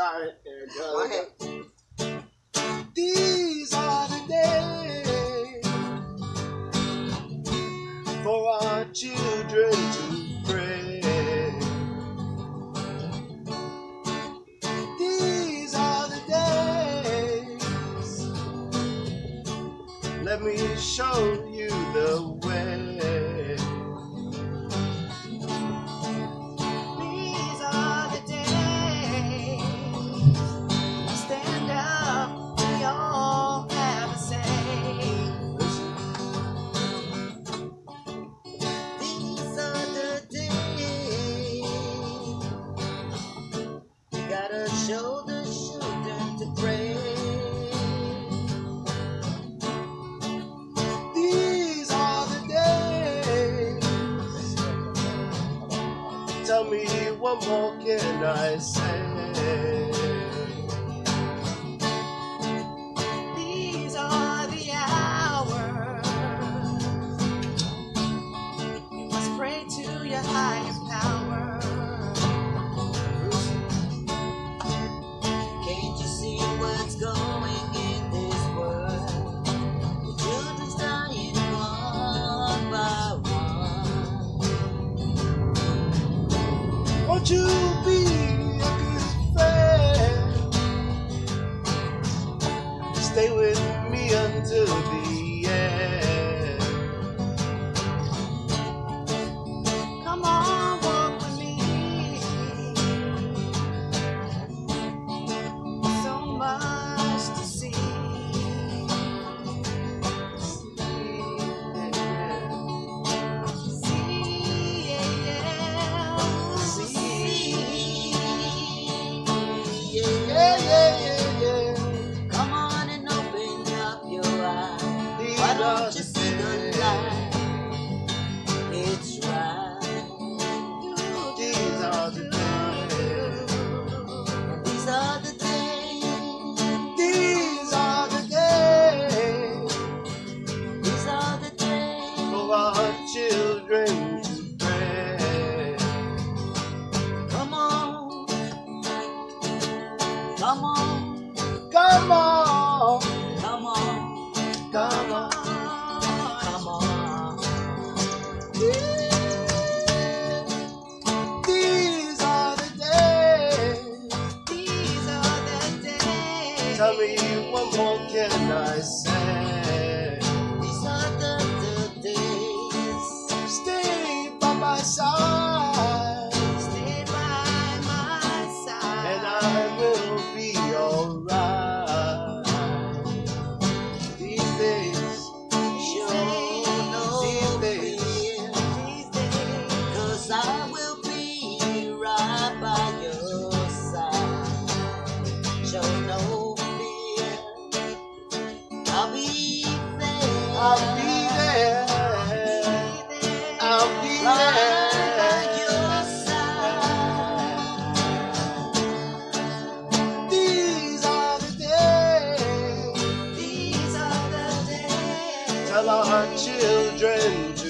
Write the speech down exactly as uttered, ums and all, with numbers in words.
Sorry, Erica. Go ahead. These are the days for our children to pray. These are the days. Let me show you the way. These are the days. Stand up, we all have a say. These are the days. You gotta show the children to pray. These are the days. Tell me what more can I say? These are the hours. You must pray to your higher power. Can't you see what's going in this world? The children's dying one by one. Won't you be a good friend? Stay with me until the end. Come on, walk with me. So much to see. See, yeah, yeah. See, Yeah, yeah, yeah, yeah. come on and open up your eyes. These Why are don't the you see the days. light? It's right. These are the days. These are the days. These are the days These are the days. for our children to pray. Come on. Come on. Come on, Come on. come on. Come on. These are the days. These are the days. Tell me what more can I say? These are the, the days. Stay by my side, Stay by my side. and I will be alright. These days, Show no these days. fear. These days. 'Cause I will be right by your side. Show no fear. I'll be there. I'll be there. I'll be Right by there. your side. These are the days. These are the days. Tell our children